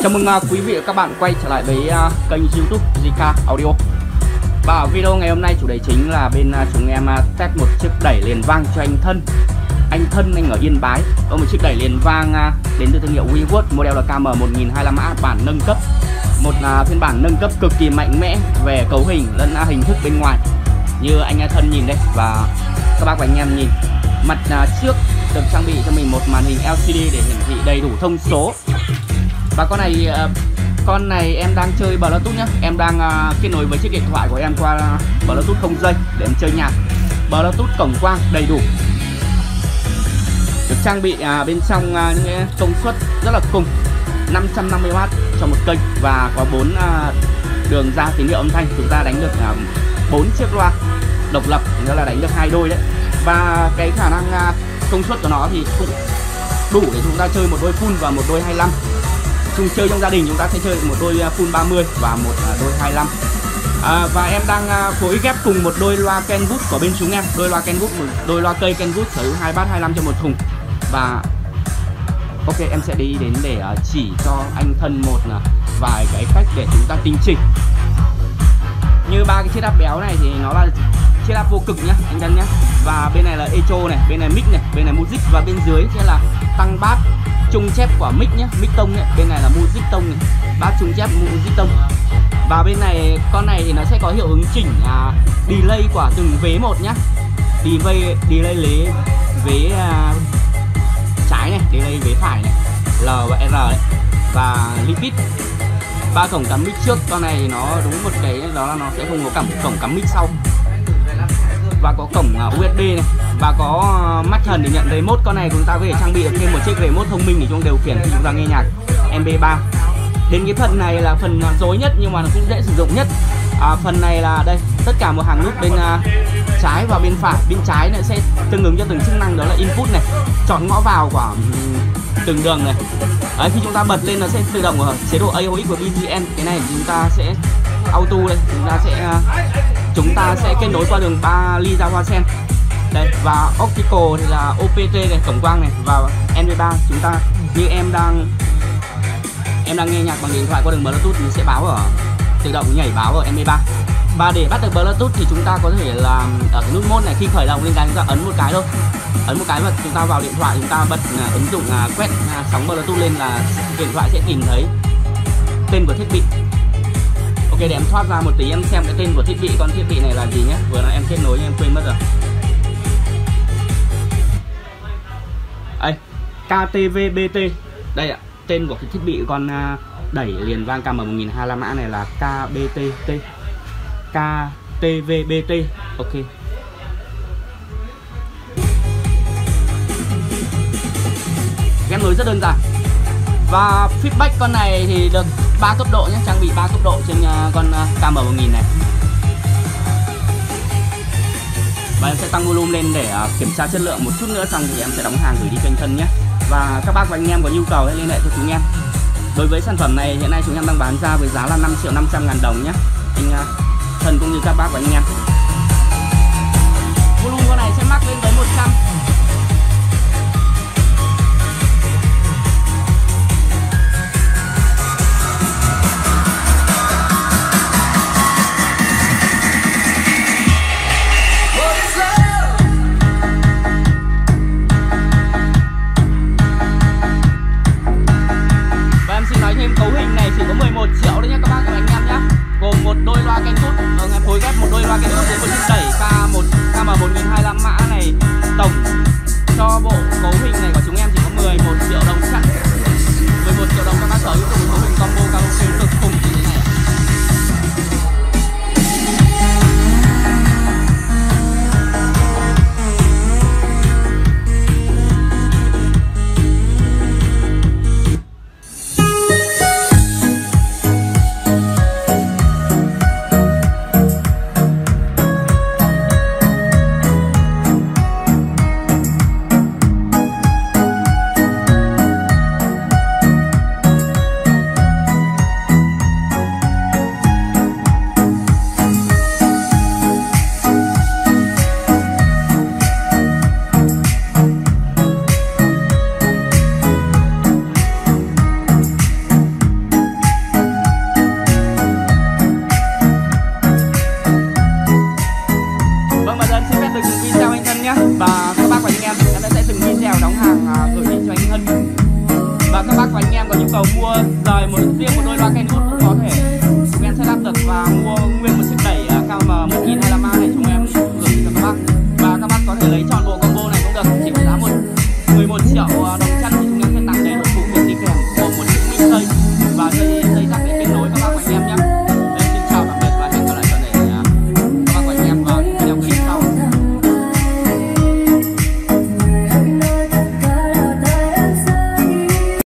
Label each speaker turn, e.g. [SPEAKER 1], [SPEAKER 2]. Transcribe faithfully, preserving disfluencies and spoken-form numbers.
[SPEAKER 1] Chào mừng uh, quý vị và các bạn quay trở lại với uh, kênh YouTube gi ca Audio. Và video ngày hôm nay chủ đề chính là bên uh, chúng em uh, test một chiếc đẩy liền vang cho anh Thân. Anh Thân anh ở Yên Bái có một chiếc đẩy liền vang uh, đến từ thương hiệu WeWork, model là K M một nghìn hai mươi lăm A bản nâng cấp. Một uh, phiên bản nâng cấp cực kỳ mạnh mẽ về cấu hình lẫn uh, hình thức bên ngoài. Như anh uh, Thân nhìn đây và các bác và anh em nhìn. Mặt uh, trước được trang bị cho mình một màn hình L C D để hiển thị đầy đủ thông số. Và con này uh, con này em đang chơi Bluetooth nhá. Em đang uh, kết nối với chiếc điện thoại của em qua uh, Bluetooth không dây để em chơi nhạc. Bluetooth cổng quang đầy đủ. Được trang bị uh, bên trong uh, những công suất rất là khủng, năm trăm năm mươi oát cho một kênh và có bốn uh, đường ra tín hiệu âm thanh. Chúng ta đánh được bốn uh, chiếc loa độc lập, nghĩa là đánh được hai đôi đấy. Và cái khả năng uh, công suất của nó thì cũng đủ để chúng ta chơi một đôi full và một đôi hai mươi lăm. Chúng chơi trong gia đình chúng ta sẽ chơi một đôi full ba mươi và một đôi hai mươi lăm. À, và em đang phối ghép cùng một đôi loa Kenwood của bên chúng em, đôi loa Kenwood, đôi loa cây Kenwood sở hữu hai bass hai mươi lăm cho một thùng. Và ok, em sẽ đi đến để chỉ cho anh Thân một vài cái cách để chúng ta tinh chỉnh. Như ba cái chiếc áp béo này thì nó là chiếc áp vô cực nhá anh Thân nhá. Và bên này là echo này, bên này mic này, bên này music và bên dưới sẽ là tăng bass trung chép của mic nhé, mic tông ấy. Bên này là music tông này, bass trung chép music tông. Và bên này con này thì nó sẽ có hiệu ứng chỉnh à, delay của từng vế một nhá. Delay delay lấy vế à, trái này, delay vế phải này, L và R đấy. Và repeat. Ba cổng cắm mic trước, con này nó đúng một cái đó là nó sẽ không có cắm cổng cắm mic sau. Và có cổng U S B này và có mắt thần để nhận remote. Con này chúng ta có thể trang bị được thêm một chiếc remote thông minh để chúng điều khiển khi chúng ta nghe nhạc M P ba. Đến cái phần này là phần rối nhất nhưng mà nó cũng dễ sử dụng nhất. À, phần này là đây, tất cả một hàng nút bên uh, trái và bên phải. Bên trái này sẽ tương ứng cho từng chức năng, đó là input này, chọn ngõ vào của um, từng đường này. Đấy, khi chúng ta bật lên nó sẽ tự động ở chế độ A O X của B G M. Cái này chúng ta sẽ auto đây, chúng ta sẽ uh, chúng ta sẽ kết nối qua đường ba ly ra hoa sen đây. Và optical thì là O P T này, cổng quang này. Và M P ba chúng ta như em đang em đang nghe nhạc bằng điện thoại qua đường Bluetooth thì sẽ báo ở tự động nhảy báo ở M P ba. Và để bắt được Bluetooth thì chúng ta có thể là ở cái nút mode này, khi khởi động lên cái chúng ta ấn một cái thôi, ấn một cái và chúng ta vào điện thoại, chúng ta bật uh, ứng dụng uh, quét uh, sóng Bluetooth lên là điện thoại sẽ tìm thấy tên của thiết bị. Ok, để em thoát ra một tí em xem cái tên của thiết bị, con thiết bị này là gì nhé. Vừa nãy em kết nối nhưng em quên mất rồi. Đây, K T V B T. Đây ạ, tên của cái thiết bị con đẩy liền vang K M một nghìn hai mươi lăm A này là K B T T. K T V B T. Ok. Ghép nối rất đơn giản. Và feedback con này thì được ba cấp độ nhé, trang bị ba cấp độ trên uh, con uh, K M một nghìn này. Và em sẽ tăng volume lên để uh, kiểm tra chất lượng. Một chút nữa xong thì em sẽ đóng hàng gửi đi cho anh Thân nhé. Và các bác và anh em có nhu cầu hãy liên hệ cho chúng em. Đối với sản phẩm này hiện nay chúng em đang bán ra với giá là năm triệu năm trăm ngàn đồng nhé anh uh, Thân cũng như các bác và anh em. Volume con này sẽ max lên tới một trăm. Cấu hình này chỉ có mười một triệu đấy nhá các bác và anh em nhá. Gồm một đôi loa Kenwood, ờ, phối ghép một đôi loa Kenwood với một chiếc đẩy K một K M một nghìn hai mươi lăm mã này. Tổng cho bộ cấu hình này của chúng em chỉ có mười một triệu đồng chặn. mười một triệu đồng các bác sở hữu một cấu hình combo karaoke cực khủng như thế này ạ. cầu mua rời một riêng một đôi loa Kenwood cũng có thể chúng em sẽ lắp được và mua nguyên một chiếc đẩy K M một nghìn hai mươi lăm A này chúng em gửi cho các bác, và các bác có thể lấy chọn bộ combo này cũng được, chỉ với giá một mười một triệu đồng